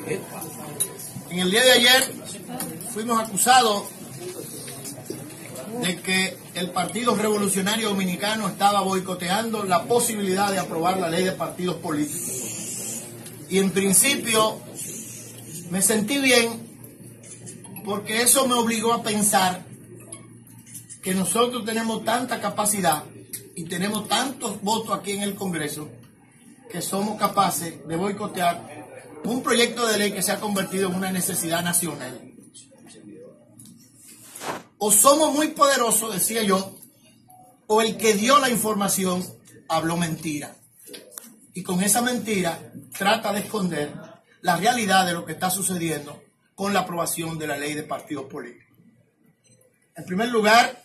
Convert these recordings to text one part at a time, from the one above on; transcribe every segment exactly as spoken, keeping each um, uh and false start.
En el día de ayer fuimos acusados de que el Partido Revolucionario Dominicano estaba boicoteando la posibilidad de aprobar la ley de partidos políticos. Y en principio me sentí bien porque eso me obligó a pensar que nosotros tenemos tanta capacidad y tenemos tantos votos aquí en el Congreso que somos capaces de boicotear un proyecto de ley que se ha convertido en una necesidad nacional. O somos muy poderosos, decía yo, o el que dio la información habló mentira. Y con esa mentira trata de esconder la realidad de lo que está sucediendo con la aprobación de la ley de partidos políticos. En primer lugar,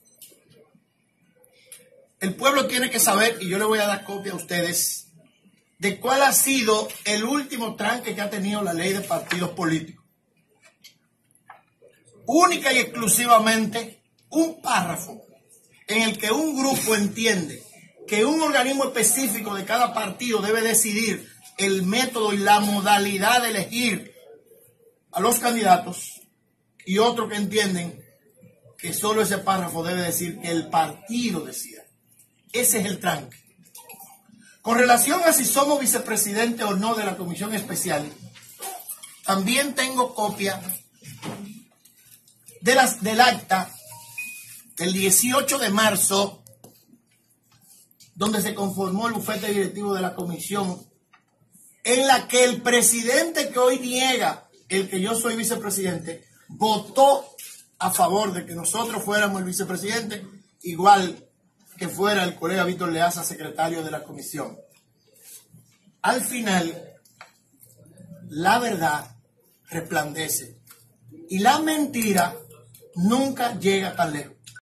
el pueblo tiene que saber, y yo le voy a dar copia a ustedes, de cuál ha sido el último tranque que ha tenido la ley de partidos políticos. Única y exclusivamente un párrafo en el que un grupo entiende que un organismo específico de cada partido debe decidir el método y la modalidad de elegir a los candidatos, y otros que entienden que solo ese párrafo debe decir que el partido decida. Ese es el tranque. Con relación a si somos vicepresidente o no de la comisión especial, también tengo copia de las, del acta del dieciocho de marzo, donde se conformó el bufete directivo de la comisión, en la que el presidente que hoy niega el que yo soy vicepresidente, votó a favor de que nosotros fuéramos el vicepresidente, igual que fuera el colega Víctor Leaza, secretario de la comisión. Al final, la verdad resplandece y la mentira nunca llega tan lejos.